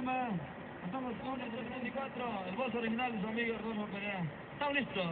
tema. Estamos con el 324, el voz original de su amigo Rodolfo Perea. ¿Estamos listos?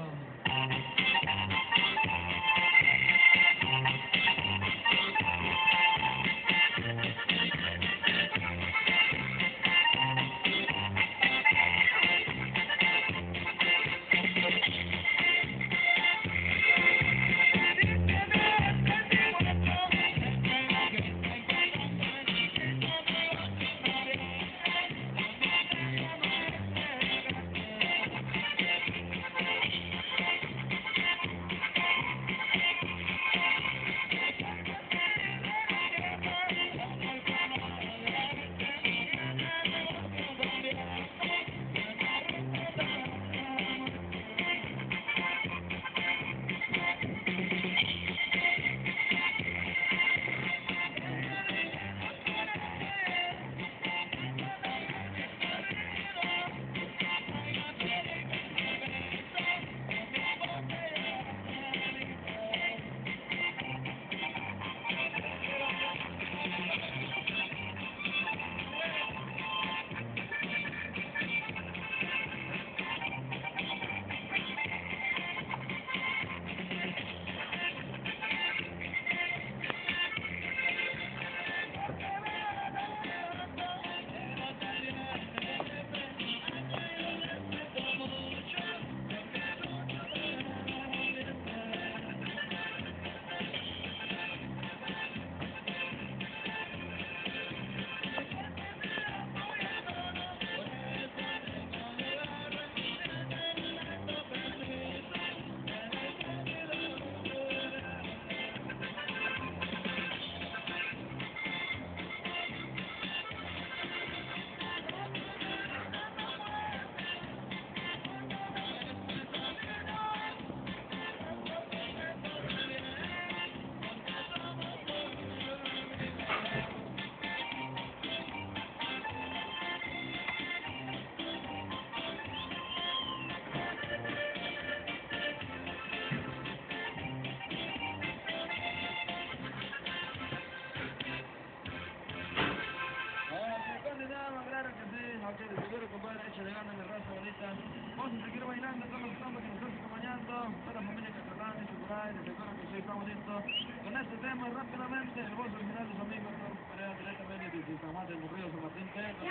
Ok, de seguro, compadre, échale ganas de raza bonita. Vamos a seguir bailando con los estamos que nos están acompañando. Toda la familia catalana y Seguray, de seguro que sí, estamos listos. Con este tema, rápidamente, el voz original de su amigo Rodolfo Perea, directamente desde San Juan del Río, San Martín, Texas.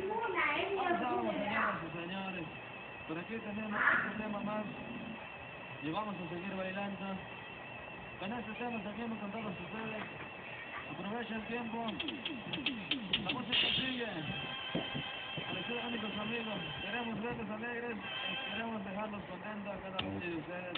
Vamos, señoras y señores. Por aquí tenemos otro tema más. Y vamos a seguir bailando. Con este tema seguimos con todos ustedes. Aprovecha el tiempo. La música sigue. Únicos amigos, queremos verlos alegres, queremos dejarlos contentos a cada uno de ustedes.